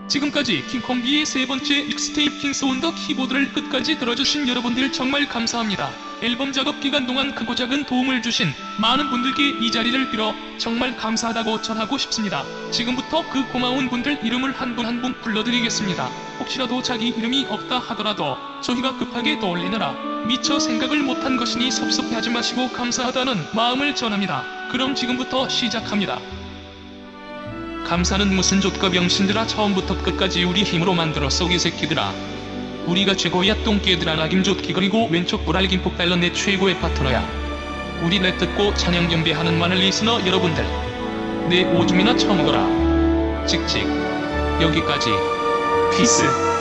지금까지 킹콩비의 세 번째 익스테이프 킹스 온 더 키보드를 끝까지 들어주신 여러분들 정말 감사합니다. 앨범 작업 기간 동안 크고 작은 도움을 주신 많은 분들께 이 자리를 빌어 정말 감사하다고 전하고 싶습니다. 지금부터 그 고마운 분들 이름을 한 분 한 분 불러드리겠습니다. 혹시라도 자기 이름이 없다 하더라도 저희가 급하게 떠올리느라 미처 생각을 못한 것이니 섭섭해하지 마시고 감사하다는 마음을 전합니다. 그럼 지금부터 시작합니다. 감사는 무슨 족가 병신들아, 처음부터 끝까지 우리 힘으로 만들었어 이 새끼들아. 우리가 최고야 똥개들아. 낙임좋기. 그리고 왼쪽 불알긴 폭달러 내 최고의 파트너야. 우리 랩 듣고 찬양 경배하는 많은 리스너 여러분들, 내 오줌이나 처먹어라. 찍찍. 여기까지. 피스.